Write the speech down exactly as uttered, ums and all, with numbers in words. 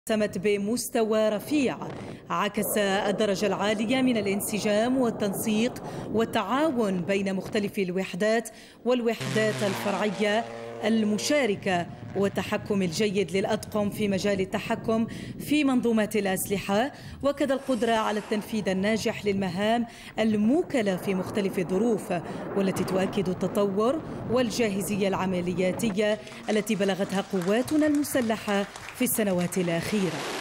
سمت بمستوى رفيع عكس الدرجة العالية من الانسجام والتنسيق والتعاون بين مختلف الوحدات والوحدات الفرعية المشاركة والتحكم الجيد للأطقم في مجال التحكم في منظومات الأسلحة، وكذا القدرة على التنفيذ الناجح للمهام الموكلة في مختلف الظروف، والتي تؤكد التطور والجاهزية العملياتية التي بلغتها قواتنا المسلحة في السنوات الأخيرة.